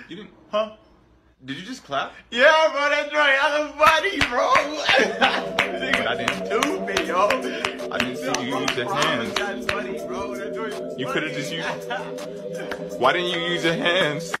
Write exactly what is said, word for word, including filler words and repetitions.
You didn't, Huh? did you just clap? Yeah, bro, that's right. I was funny, bro. But I didn't. Stupid, yo. I didn't see you use your hands. That's funny, bro. That joint was You could have funny. just used. Why didn't you use your hands?